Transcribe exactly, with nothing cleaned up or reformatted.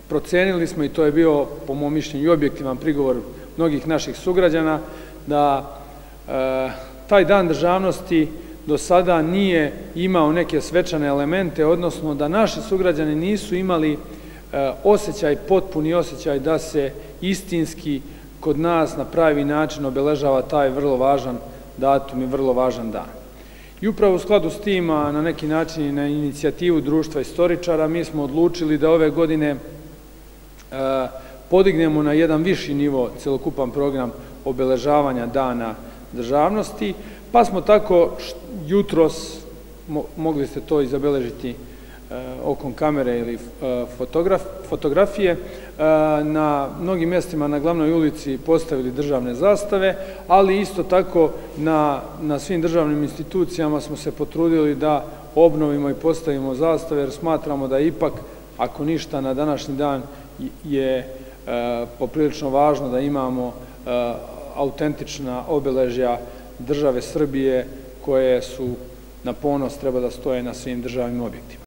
procenili smo, i to je bio po mom mišljenju i objektivan prigovor mnogih naših sugrađana, da taj dan državnosti do sada nije imao neke svečane elemente, odnosno da naši sugrađani nisu imali osjećaj, potpuni osjećaj da se istinski kod nas na pravi način obeležava taj vrlo važan datum i vrlo važan dan. I upravo u skladu s tim, a na neki način i na inicijativu Društva istoričara, mi smo odlučili da ove godine podignemo na jedan viši nivo celokupan program obeležavanja dana državnosti, pa smo tako jutros, mogli ste to i zabeležiti okom kamere ili fotografije, na mnogim mjestima na glavnoj ulici postavili državne zastave, ali isto tako na svim državnim institucijama smo se potrudili da obnovimo i postavimo zastave, jer smatramo da ipak, ako ništa, na današnji dan je poprilično važno da imamo autentična obeležja države Srbije koje su na ponos, treba da stoje na svim državnim objektima.